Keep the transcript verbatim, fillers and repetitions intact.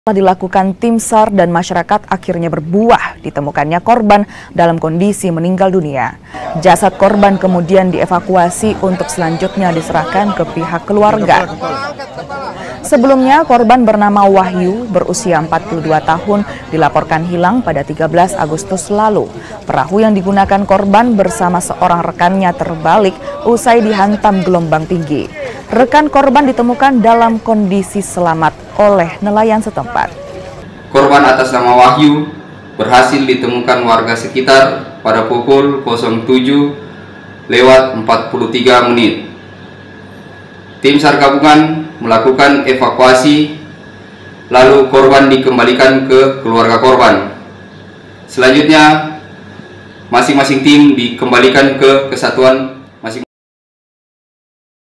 Setelah dilakukan tim SAR dan masyarakat akhirnya berbuah ditemukannya korban dalam kondisi meninggal dunia. Jasad korban kemudian dievakuasi untuk selanjutnya diserahkan ke pihak keluarga. Sebelumnya korban bernama Wahyu berusia empat puluh dua tahun dilaporkan hilang pada tiga belas Agustus lalu. Perahu yang digunakan korban bersama seorang rekannya terbalik usai dihantam gelombang tinggi. Rekan korban ditemukan dalam kondisi selamat oleh nelayan setempat. Korban atas nama Wahyu berhasil ditemukan warga sekitar pada pukul nol tujuh lewat empat puluh tiga menit. Tim SAR gabungan melakukan evakuasi, lalu korban dikembalikan ke keluarga korban. Selanjutnya, masing-masing tim dikembalikan ke kesatuan